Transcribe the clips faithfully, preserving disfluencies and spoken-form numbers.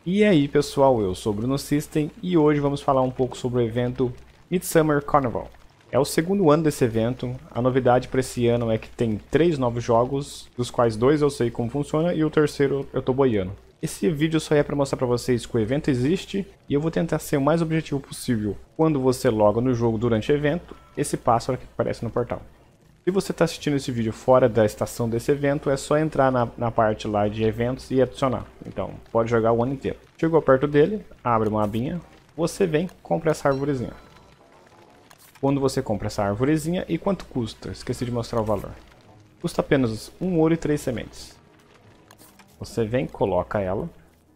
E aí pessoal, eu sou o Bruno System e hoje vamos falar um pouco sobre o evento Midsummer Carnival. É o segundo ano desse evento, a novidade para esse ano é que tem três novos jogos, dos quais dois eu sei como funciona e o terceiro eu tô boiando. Esse vídeo só é para mostrar para vocês que o evento existe e eu vou tentar ser o mais objetivo possível. Quando você loga no jogo durante o evento, esse pássaro que aparece no portal. Se você está assistindo esse vídeo fora da estação desse evento, é só entrar na, na parte lá de eventos e adicionar. Então, pode jogar o ano inteiro. Chegou perto dele, abre uma abinha, você vem, compra essa arvorezinha. Quando você compra essa arvorezinha, e quanto custa? Esqueci de mostrar o valor. Custa apenas um ouro e três sementes. Você vem, coloca ela.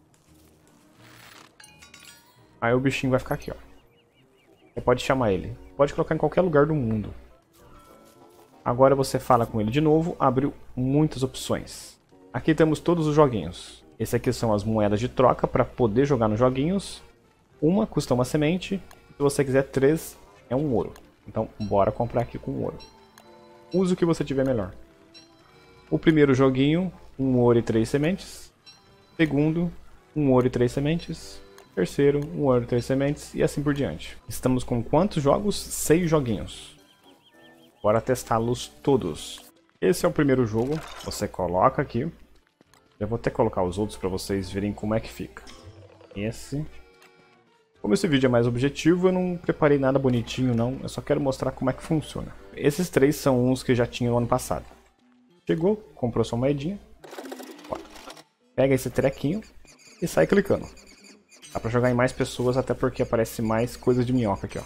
Aí o bichinho vai ficar aqui, ó. Você pode chamar ele. Pode colocar em qualquer lugar do mundo. Agora você fala com ele de novo, abriu muitas opções. Aqui temos todos os joguinhos. Esse aqui são as moedas de troca para poder jogar nos joguinhos. Uma custa uma semente, se você quiser três é um ouro. Então bora comprar aqui com ouro. Use o que você tiver melhor. O primeiro joguinho, um ouro e três sementes. Segundo, um ouro e três sementes. Terceiro, um ouro e três sementes e assim por diante. Estamos com quantos jogos? Seis joguinhos. Bora testá-los todos. Esse é o primeiro jogo. Você coloca aqui. Eu vou até colocar os outros para vocês verem como é que fica. Esse. Como esse vídeo é mais objetivo, eu não preparei nada bonitinho não. Eu só quero mostrar como é que funciona. Esses três são uns que já tinha no ano passado. Chegou, comprou sua moedinha. Pega esse trequinho e sai clicando. Dá pra jogar em mais pessoas, até porque aparece mais coisa de minhoca aqui, ó.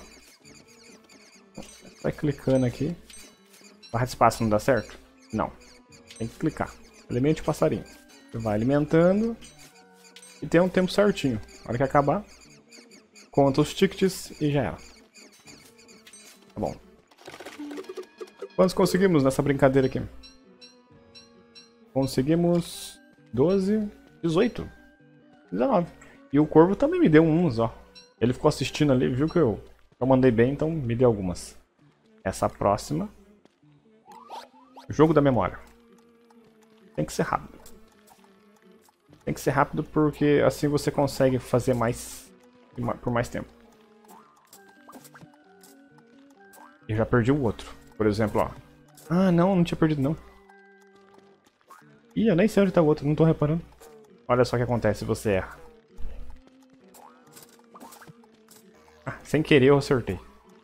Vai clicando aqui. Barra de espaço não dá certo? Não. Tem que clicar. Alimente o passarinho. Você vai alimentando. E tem um tempo certinho. Na hora que acabar, conta os tickets e já era. Tá bom. Quantos conseguimos nessa brincadeira aqui? Conseguimos doze, dezoito, dezenove. E o corvo também me deu uns, ó. Ele ficou assistindo ali, viu que eu, eu mandei bem, então me deu algumas. Essa próxima. Jogo da memória. Tem que ser rápido. Tem que ser rápido porque assim você consegue fazer mais por mais tempo. Eu já perdi o outro. Por exemplo, ó. Ah, não, não tinha perdido não. Ih, eu nem sei onde tá o outro, não tô reparando. Olha só o que acontece se você erra. Ah, sem querer eu acertei.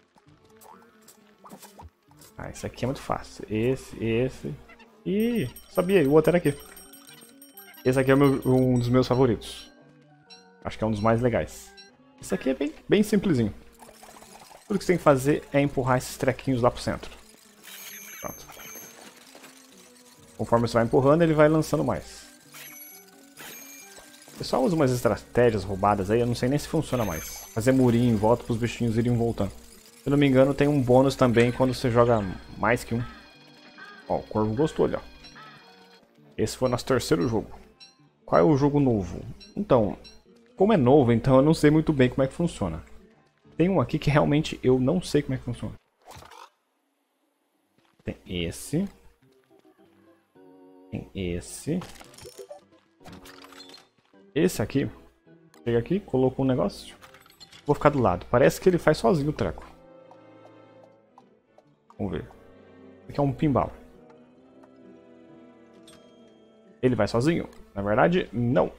Ah, esse aqui é muito fácil. Esse, esse. Ih, sabia, o outro era aqui. Esse aqui é o meu, um dos meus favoritos. Acho que é um dos mais legais. Esse aqui é bem, bem simplesinho. Tudo que você tem que fazer é empurrar esses trequinhos lá pro centro. Pronto. Conforme você vai empurrando, ele vai lançando mais. O pessoal usa umas estratégias roubadas aí, eu não sei nem se funciona mais. Fazer murinho em volta para os bichinhos irem voltando. Se eu não me engano, tem um bônus também quando você joga mais que um. Ó, o corvo gostou ali, ó. Esse foi o nosso terceiro jogo. Qual é o jogo novo? Então, como é novo, então eu não sei muito bem como é que funciona. Tem um aqui que realmente eu não sei como é que funciona. Tem esse. Tem esse. Esse aqui. Chega aqui, colocou um negócio. Vou ficar do lado. Parece que ele faz sozinho o treco. Vamos ver. Esse aqui é um pinball. Ele vai sozinho? Na verdade, não.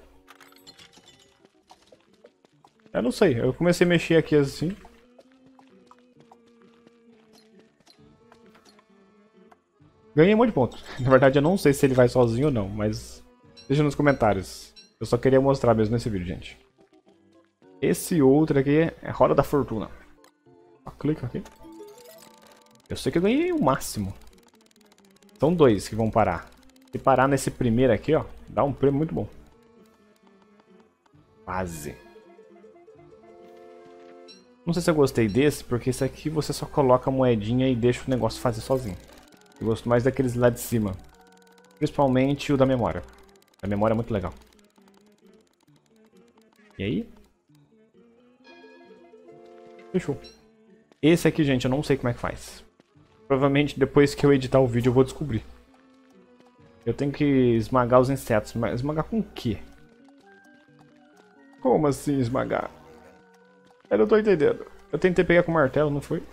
Eu não sei. Eu comecei a mexer aqui assim. Ganhei um monte de pontos. Na verdade, eu não sei se ele vai sozinho ou não, mas deixa nos comentários. Eu só queria mostrar mesmo nesse vídeo, gente. Esse outro aqui é Roda da Fortuna. Ó, clica aqui. Eu sei que eu ganhei o máximo. São dois que vão parar. Se parar nesse primeiro aqui, ó, dá um prêmio muito bom. Quase. Não sei se eu gostei desse, porque esse aqui você só coloca a moedinha e deixa o negócio fazer sozinho. Eu gosto mais daqueles lá de cima. Principalmente o da memória. A memória é muito legal. E aí? Fechou. Esse aqui, gente, eu não sei como é que faz. Provavelmente depois que eu editar o vídeo eu vou descobrir. Eu tenho que esmagar os insetos, mas esmagar com o quê? Como assim esmagar? Eu não tô entendendo. Eu tentei pegar com o martelo, não foi?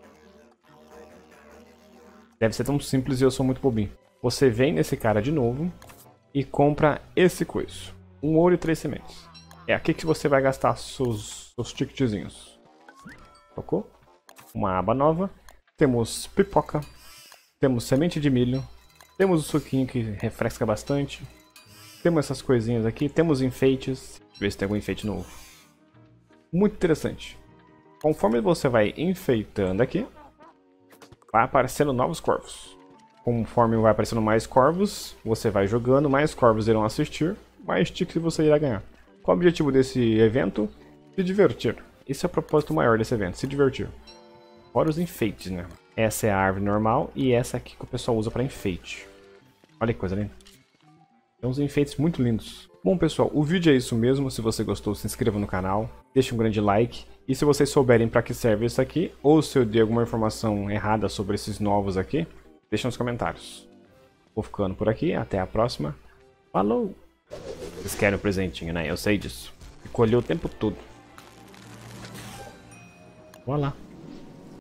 Deve ser tão simples e eu sou muito bobinho. Você vem nesse cara de novo e compra esse coiso. Um ouro e três sementes. É aqui que você vai gastar seus, seus ticketzinhos. Tocou? Uma aba nova. Temos pipoca. Temos semente de milho. Temos o suquinho que refresca bastante. Temos essas coisinhas aqui. Temos enfeites. Deixa eu ver se tem algum enfeite novo. Muito interessante. Conforme você vai enfeitando aqui, vai aparecendo novos corvos. Conforme vai aparecendo mais corvos, você vai jogando, mais corvos irão assistir, mais tickets você irá ganhar. Qual o objetivo desse evento? Se divertir. Esse é o propósito maior desse evento, se divertir. Fora os enfeites, né? Essa é a árvore normal e essa aqui que o pessoal usa para enfeite. Olha que coisa linda. Tem uns enfeites muito lindos. Bom, pessoal, o vídeo é isso mesmo. Se você gostou, se inscreva no canal, deixe um grande like. E se vocês souberem para que serve isso aqui, ou se eu dei alguma informação errada sobre esses novos aqui, deixa nos comentários. Vou ficando por aqui, até a próxima. Falou! Vocês querem um presentinho, né? Eu sei disso. E colheu o tempo todo. Olha lá.